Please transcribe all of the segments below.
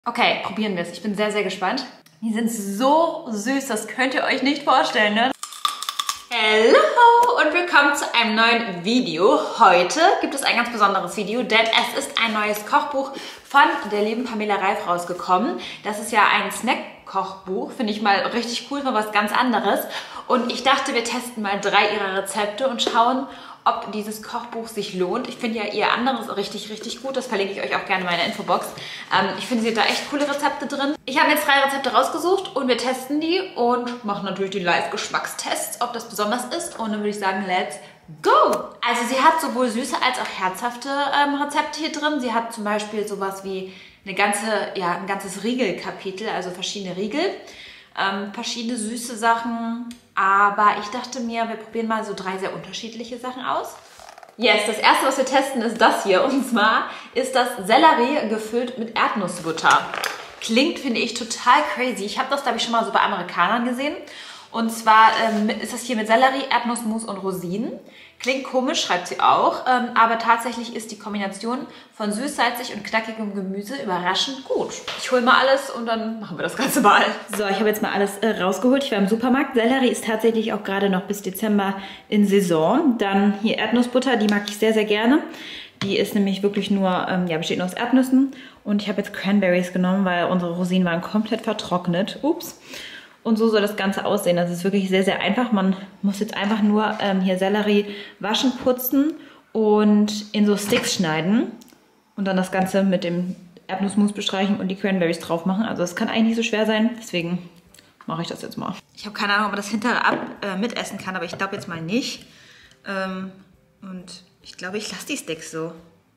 Okay, probieren wir es. Ich bin sehr, sehr gespannt. Die sind so süß, das könnt ihr euch nicht vorstellen, ne? Hallo und willkommen zu einem neuen Video. Heute gibt es ein ganz besonderes Video, denn es ist ein neues Kochbuch von der lieben Pamela Reif rausgekommen. Das ist ja ein Snack-Kochbuch, finde ich mal richtig cool, mal was ganz anderes. Und ich dachte, wir testen mal 3 ihrer Rezepte und schauen, ob dieses Kochbuch sich lohnt. Ich finde ja ihr anderes richtig, richtig gut. Das verlinke ich euch auch gerne in meiner Infobox. Ich finde, sie hat da echt coole Rezepte drin. Ich habe jetzt 3 Rezepte rausgesucht und wir testen die und machen natürlich die Live-Geschmackstests, ob das besonders ist. Und dann würde ich sagen, let's go! Also sie hat sowohl süße als auch herzhafte Rezepte hier drin. Sie hat zum Beispiel sowas wie ein ganzes Riegelkapitel, also verschiedene Riegel. Verschiedene süße Sachen, aber ich dachte mir, wir probieren mal so 3 sehr unterschiedliche Sachen aus. Yes, das erste, was wir testen, ist das hier. Und zwar ist das Sellerie gefüllt mit Erdnussbutter. Klingt, finde ich, total crazy. Ich habe das, glaube ich, schon mal so bei Amerikanern gesehen. Und zwar ist das hier mit Sellerie, Erdnussmus und Rosinen. Klingt komisch, schreibt sie auch, aber tatsächlich ist die Kombination von süß-salzig und knackigem Gemüse überraschend gut. Ich hole mal alles und dann machen wir das Ganze mal. So, ich habe jetzt mal alles rausgeholt. Ich war im Supermarkt. Sellerie ist tatsächlich auch gerade noch bis Dezember in Saison. Dann hier Erdnussbutter, die mag ich sehr, sehr gerne. Die ist nämlich wirklich nur, besteht nur aus Erdnüssen. Und ich habe jetzt Cranberries genommen, weil unsere Rosinen waren komplett vertrocknet. Ups. Und so soll das Ganze aussehen. Das ist wirklich sehr, sehr einfach. Man muss jetzt einfach nur hier Sellerie waschen, putzen und in so Sticks schneiden. Und dann das Ganze mit dem Erdnussmus bestreichen und die Cranberries drauf machen. Also das kann eigentlich nicht so schwer sein. Deswegen mache ich das jetzt mal. Ich habe keine Ahnung, ob man das hinterher mitessen kann, aber ich glaube jetzt mal nicht. Und ich glaube, ich lasse die Sticks so.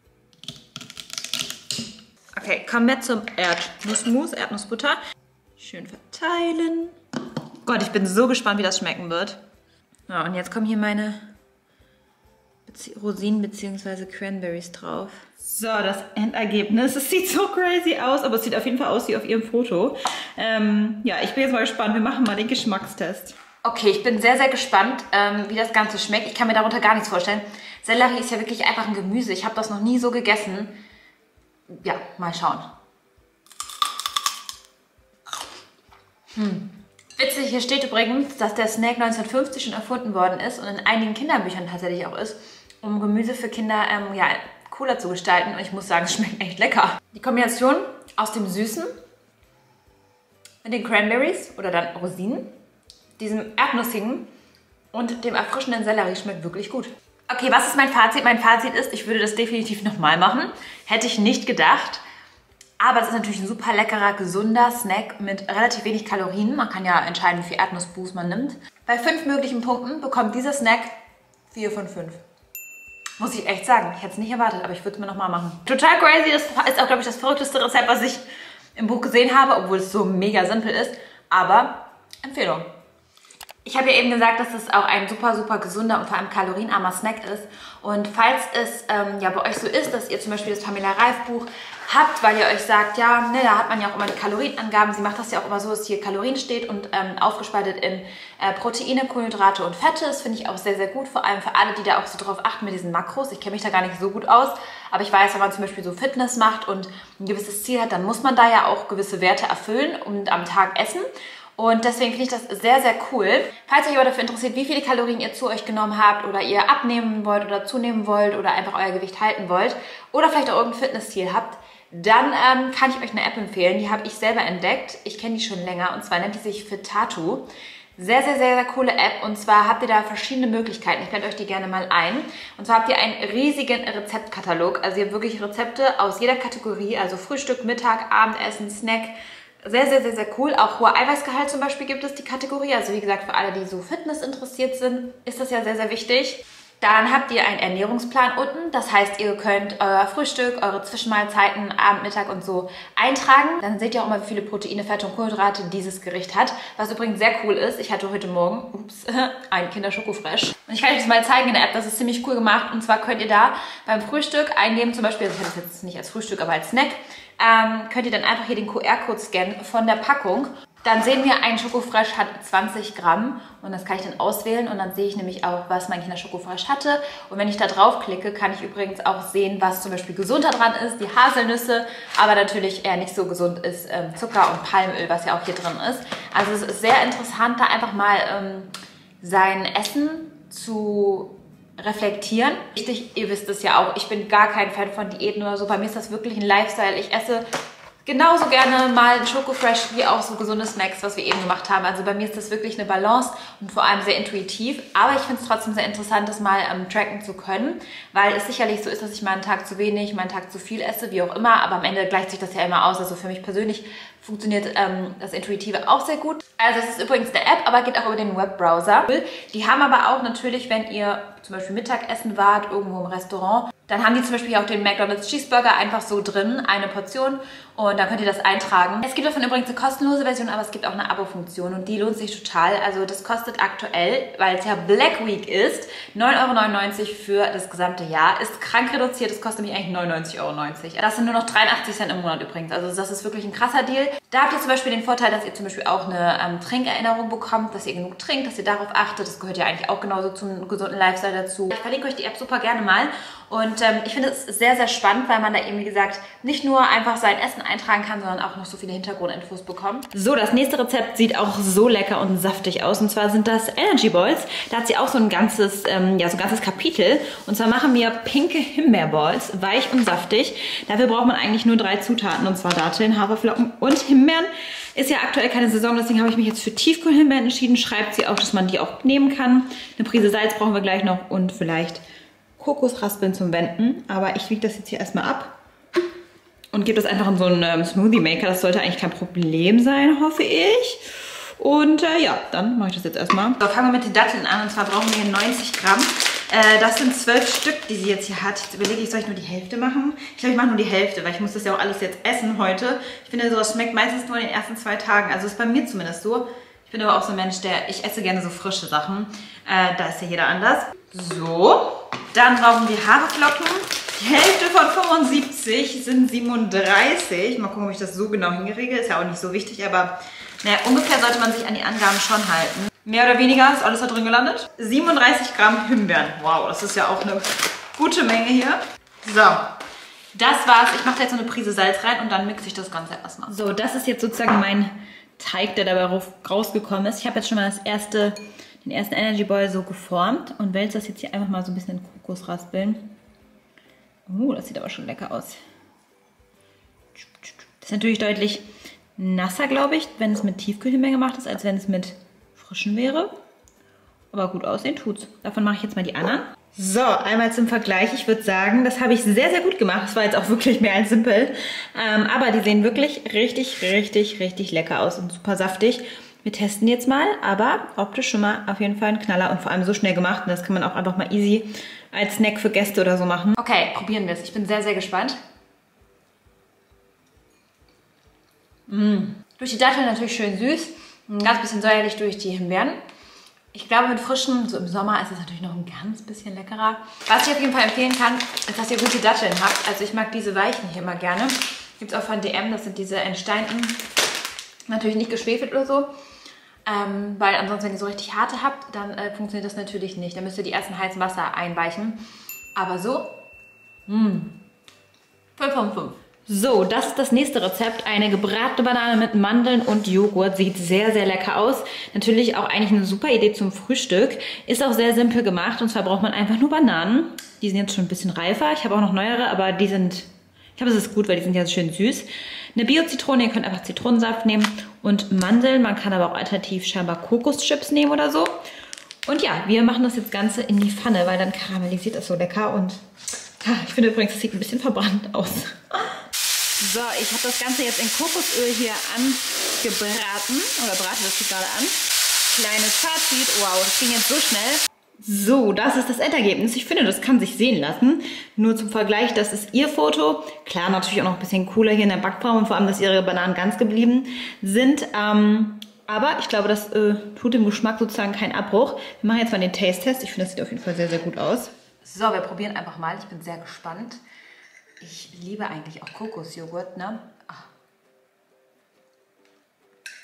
Okay, kommen wir zum Erdnussmus, Erdnussbutter. Schön verteilen. Gott, ich bin so gespannt, wie das schmecken wird. Ja, und jetzt kommen hier meine Rosinen bzw. Cranberries drauf. So, das Endergebnis. Es sieht so crazy aus, aber es sieht auf jeden Fall aus wie auf ihrem Foto. Ja, ich bin jetzt mal gespannt. Wir machen mal den Geschmackstest. Okay, ich bin sehr, sehr gespannt, wie das Ganze schmeckt. Ich kann mir darunter gar nichts vorstellen. Sellerie ist ja wirklich einfach ein Gemüse. Ich habe das noch nie so gegessen. Ja, mal schauen. Witzig, hier steht übrigens, dass der Snack 1950 schon erfunden worden ist und in einigen Kinderbüchern tatsächlich auch ist, um Gemüse für Kinder cooler zu gestalten. Und ich muss sagen, es schmeckt echt lecker. Die Kombination aus dem Süßen mit den Cranberries oder dann Rosinen, diesem Erdnussigen und dem erfrischenden Sellerie schmeckt wirklich gut. Okay, was ist mein Fazit? Mein Fazit ist, ich würde das definitiv nochmal machen. Hätte ich nicht gedacht. Aber es ist natürlich ein super leckerer, gesunder Snack mit relativ wenig Kalorien. Man kann ja entscheiden, wie viel Erdnussboost man nimmt. Bei 5 möglichen Punkten bekommt dieser Snack 4 von 5. Muss ich echt sagen. Ich hätte es nicht erwartet, aber ich würde es mir nochmal machen. Total crazy. Das ist auch, glaube ich, das verrückteste Rezept, was ich im Buch gesehen habe, obwohl es so mega simpel ist. Aber Empfehlung. Ich habe ja eben gesagt, dass es auch ein super, super gesunder und vor allem kalorienarmer Snack ist. Und falls es bei euch so ist, dass ihr zum Beispiel das Pamela Reif Buch habt, weil ihr euch sagt, ja, ne, da hat man ja auch immer die Kalorienangaben. Sie macht das ja auch immer so, dass hier Kalorien steht und aufgespaltet in Proteine, Kohlenhydrate und Fette. Das finde ich auch sehr, sehr gut, vor allem für alle, die da auch so drauf achten mit diesen Makros. Ich kenne mich da gar nicht so gut aus, aber ich weiß, wenn man zum Beispiel so Fitness macht und ein gewisses Ziel hat, dann muss man da ja auch gewisse Werte erfüllen und am Tag essen. Und deswegen finde ich das sehr, sehr cool. Falls euch aber dafür interessiert, wie viele Kalorien ihr zu euch genommen habt oder ihr abnehmen wollt oder zunehmen wollt oder einfach euer Gewicht halten wollt oder vielleicht auch irgendein Fitnessziel habt, dann kann ich euch eine App empfehlen. Die habe ich selber entdeckt. Ich kenne die schon länger und zwar nennt die sich Fitatu. Sehr, sehr, sehr, sehr coole App und zwar habt ihr da verschiedene Möglichkeiten. Ich blende euch die gerne mal ein. Und zwar habt ihr einen riesigen Rezeptkatalog. Also ihr habt wirklich Rezepte aus jeder Kategorie, also Frühstück, Mittag, Abendessen, Snack. Sehr, sehr, sehr, sehr cool. Auch hoher Eiweißgehalt zum Beispiel gibt es die Kategorie. Also wie gesagt, für alle, die so Fitness interessiert sind, ist das ja sehr, sehr wichtig. Dann habt ihr einen Ernährungsplan unten. Das heißt, ihr könnt euer Frühstück, eure Zwischenmahlzeiten, Abend, Mittag und so eintragen. Dann seht ihr auch immer, wie viele Proteine, Fette und Kohlenhydrate dieses Gericht hat. Was übrigens sehr cool ist. Ich hatte heute Morgen, einen Kinder-Schokofresh. Und ich kann euch das mal zeigen in der App. Das ist ziemlich cool gemacht. Und zwar könnt ihr da beim Frühstück eingeben, zum Beispiel, also ich hatte das jetzt nicht als Frühstück, aber als Snack, könnt ihr dann einfach hier den QR-Code scannen von der Packung. Dann sehen wir, ein Schokofresh hat 20 Gramm und das kann ich dann auswählen und dann sehe ich nämlich auch, was mein Kinder Schokofresh hatte. Und wenn ich da drauf klicke, kann ich übrigens auch sehen, was zum Beispiel gesunder dran ist, die Haselnüsse, aber natürlich eher nicht so gesund ist, Zucker und Palmöl, was ja auch hier drin ist. Also es ist sehr interessant, da einfach mal sein Essen zu reflektieren. Richtig, ihr wisst es ja auch, ich bin gar kein Fan von Diäten oder so. Bei mir ist das wirklich ein Lifestyle. Ich esse genauso gerne mal Schokofresh wie auch so gesunde Snacks, was wir eben gemacht haben. Also bei mir ist das wirklich eine Balance und vor allem sehr intuitiv. Aber ich finde es trotzdem sehr interessant, das mal tracken zu können, weil es sicherlich so ist, dass ich mal einen Tag zu wenig, mal einen Tag zu viel esse, wie auch immer. Aber am Ende gleicht sich das ja immer aus. Also für mich persönlich funktioniert das Intuitive auch sehr gut. Also es ist übrigens eine App, aber geht auch über den Webbrowser. Die haben aber auch natürlich, wenn ihr zum Beispiel Mittagessen wart, irgendwo im Restaurant, dann haben die zum Beispiel auch den McDonald's Cheeseburger einfach so drin, eine Portion, und dann könnt ihr das eintragen. Es gibt davon übrigens eine kostenlose Version, aber es gibt auch eine Abo-Funktion und die lohnt sich total. Also das kostet aktuell, weil es ja Black Week ist, 9,99 € für das gesamte Jahr. Ist krank reduziert, es kostet nämlich eigentlich 99,90 €. Das sind nur noch 83 Cent im Monat übrigens, also das ist wirklich ein krasser Deal. Da habt ihr zum Beispiel den Vorteil, dass ihr zum Beispiel auch eine Trinkerinnerung bekommt, dass ihr genug trinkt, dass ihr darauf achtet. Das gehört ja eigentlich auch genauso zum gesunden Lifestyle dazu. Ich verlinke euch die App super gerne mal. Und ich finde es sehr, sehr spannend, weil man da eben, wie gesagt, nicht nur einfach sein Essen eintragen kann, sondern auch noch so viele Hintergrundinfos bekommt. So, das nächste Rezept sieht auch so lecker und saftig aus. Und zwar sind das Energy Balls. Da hat sie auch so ein ganzes, so ein ganzes Kapitel. Und zwar machen wir pinke Himbeerballs, weich und saftig. Dafür braucht man eigentlich nur 3 Zutaten, und zwar Datteln, Haferflocken und Himbeeren. Ist ja aktuell keine Saison, deswegen habe ich mich jetzt für Tiefkühlhimbeeren entschieden. Schreibt sie auch, dass man die auch nehmen kann. Eine Prise Salz brauchen wir gleich noch und vielleicht Kokosraspeln zum Wenden, aber ich wiege das jetzt hier erstmal ab und gebe das einfach in so einen Smoothie Maker. Das sollte eigentlich kein Problem sein, hoffe ich. Und ja, dann mache ich das jetzt erstmal. So, fangen wir mit den Datteln an, und zwar brauchen wir hier 90 Gramm. Das sind 12 Stück, die sie jetzt hier hat. Jetzt überlege ich, soll ich nur die Hälfte machen? Ich glaube, ich mache nur die Hälfte, weil ich muss das ja auch alles jetzt essen heute. Ich finde, sowas schmeckt meistens nur in den ersten 2 Tagen. Also ist bei mir zumindest so. Ich bin aber auch so ein Mensch, ich esse gerne so frische Sachen. Da ist ja jeder anders. So, dann brauchen wir Haferflocken. Die Hälfte von 75 sind 37. Mal gucken, ob ich das so genau hinkriege. Ist ja auch nicht so wichtig, aber naja, ungefähr sollte man sich an die Angaben schon halten. Mehr oder weniger ist alles da drin gelandet. 37 Gramm Himbeeren. Wow, das ist ja auch eine gute Menge hier. So, das war's. Ich mache da jetzt so eine Prise Salz rein und dann mixe ich das Ganze erstmal. So, das ist jetzt sozusagen mein Teig, der dabei rausgekommen ist. Ich habe jetzt schon mal den ersten Energy Ball so geformt und wälze das jetzt hier einfach mal so ein bisschen in Kokosraspeln. Das sieht aber schon lecker aus. Das ist natürlich deutlich nasser, glaube ich, wenn es mit Tiefkühlhimbeeren gemacht ist, als wenn es mit frischen wäre. Aber gut aussehen tut's. Davon mache ich jetzt mal die anderen. So, einmal zum Vergleich. Ich würde sagen, das habe ich sehr, sehr gut gemacht. Das war jetzt auch wirklich mehr als simpel. Aber die sehen wirklich richtig, richtig, richtig lecker aus und super saftig. Wir testen jetzt mal, aber optisch schon mal auf jeden Fall ein Knaller und vor allem so schnell gemacht. Und das kann man auch einfach mal easy als Snack für Gäste oder so machen. Okay, probieren wir es. Ich bin sehr, sehr gespannt. Durch die Datteln natürlich schön süß. Ein ganz bisschen säuerlich durch die Himbeeren. Ich glaube, mit frischen, so im Sommer, ist es natürlich noch ein ganz bisschen leckerer. Was ich auf jeden Fall empfehlen kann, ist, dass ihr gute Datteln habt. Also ich mag diese weichen hier immer gerne. Gibt es auch von DM, das sind diese entsteinten. Natürlich nicht geschwefelt oder so. Weil ansonsten, wenn ihr so richtig harte habt, dann funktioniert das natürlich nicht. Dann müsst ihr die erst in heißem Wasser einweichen. Aber so, 5 von 5. So, das ist das nächste Rezept. Eine gebratene Banane mit Mandeln und Joghurt. Sieht sehr, sehr lecker aus. Natürlich auch eigentlich eine super Idee zum Frühstück. Ist auch sehr simpel gemacht. Und zwar braucht man einfach nur Bananen. Die sind jetzt schon ein bisschen reifer. Ich habe auch noch neuere, aber die sind... Ich glaube, es ist gut, weil die sind ja schön süß. Eine Bio-Zitrone, ihr könnt einfach Zitronensaft nehmen. Und Mandeln, man kann aber auch alternativ scheinbar Kokoschips nehmen oder so. Und ja, wir machen das jetzt Ganze in die Pfanne, weil dann karamellisiert das so lecker. Und ich finde übrigens, es sieht ein bisschen verbrannt aus. So, ich habe das Ganze jetzt in Kokosöl hier angebraten. Oder brate das hier gerade an. Kleines Fazit. Wow, das ging jetzt so schnell. So, das ist das Endergebnis. Ich finde, das kann sich sehen lassen. Nur zum Vergleich, das ist ihr Foto. Klar, natürlich auch noch ein bisschen cooler hier in der Backform und vor allem, dass ihre Bananen ganz geblieben sind. Aber ich glaube, das tut dem Geschmack sozusagen keinen Abbruch. Wir machen jetzt mal den Taste-Test. Ich finde, das sieht auf jeden Fall sehr, sehr gut aus. So, wir probieren einfach mal. Ich bin sehr gespannt. Ich liebe eigentlich auch Kokosjoghurt, ne?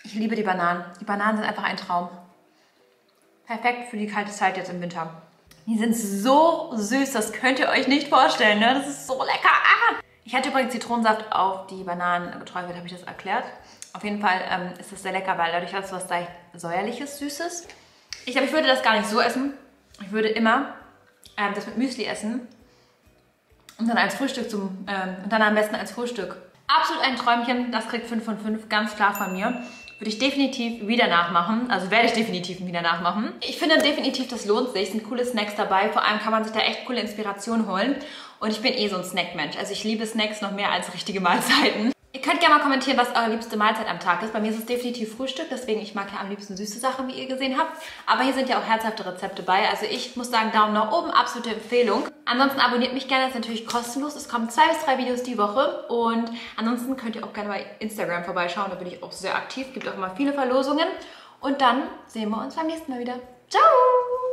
Ich liebe die Bananen. Die Bananen sind einfach ein Traum. Perfekt für die kalte Zeit jetzt im Winter. Die sind so süß, das könnt ihr euch nicht vorstellen, ne? Das ist so lecker. Ah! Ich hatte übrigens Zitronensaft auf die Bananen geträufelt, habe ich das erklärt. Auf jeden Fall ist das sehr lecker, weil dadurch hat es was leicht säuerliches, süßes. Ich glaube, ich würde das gar nicht so essen. Ich würde immer das mit Müsli essen und dann als Frühstück und dann am besten als Frühstück. Absolut ein Träumchen, das kriegt 5 von 5, ganz klar von mir. Würde ich definitiv wieder nachmachen, also werde ich definitiv wieder nachmachen. Ich finde definitiv, das lohnt sich, es sind coole Snacks dabei, vor allem kann man sich da echt coole Inspirationen holen. Und ich bin eh so ein Snackmensch, also ich liebe Snacks noch mehr als richtige Mahlzeiten. Ihr könnt gerne mal kommentieren, was eure liebste Mahlzeit am Tag ist. Bei mir ist es definitiv Frühstück, deswegen ich mag ja am liebsten süße Sachen, wie ihr gesehen habt. Aber hier sind ja auch herzhafte Rezepte bei. Also ich muss sagen, Daumen nach oben, absolute Empfehlung. Ansonsten abonniert mich gerne, das ist natürlich kostenlos. Es kommen 2 bis 3 Videos die Woche. Und ansonsten könnt ihr auch gerne bei Instagram vorbeischauen, da bin ich auch sehr aktiv. Gibt auch immer viele Verlosungen. Und dann sehen wir uns beim nächsten Mal wieder. Ciao!